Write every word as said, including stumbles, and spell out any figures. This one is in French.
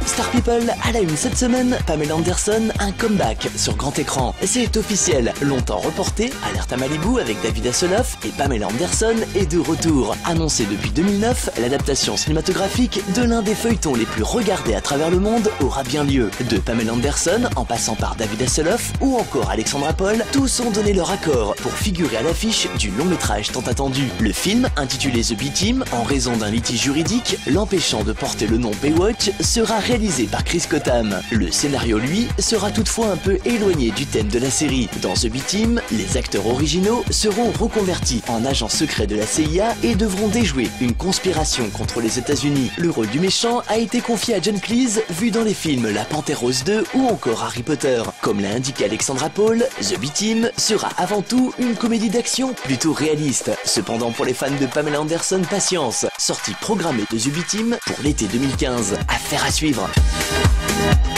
Star People, à la une cette semaine, Pamela Anderson, un comeback sur grand écran. C'est officiel, longtemps reporté, Alerte à Malibu avec David Hasselhoff et Pamela Anderson est de retour. Annoncé depuis deux mille neuf, l'adaptation cinématographique de l'un des feuilletons les plus regardés à travers le monde aura bien lieu. De Pamela Anderson, en passant par David Hasselhoff ou encore Alexandra Paul, tous ont donné leur accord pour figurer à l'affiche du long métrage tant attendu. Le film, intitulé The B-Team, en raison d'un litige juridique l'empêchant de porter le nom Baywatch, sera réalisé par Chris Cottam. Le scénario, lui, sera toutefois un peu éloigné du thème de la série. Dans The B-Team, les acteurs originaux seront reconvertis en agents secrets de la C I A et devront déjouer une conspiration contre les États-Unis. Le rôle du méchant a été confié à John Cleese, vu dans les films La Panthère Rose deux ou encore Harry Potter. Comme l'a indiqué Alexandra Paul, The B-Team sera avant tout une comédie d'action plutôt réaliste. Cependant, pour les fans de Pamela Anderson, patience. Sortie programmée de The B-Team pour l'été deux mille quinze. Affaire à suivre.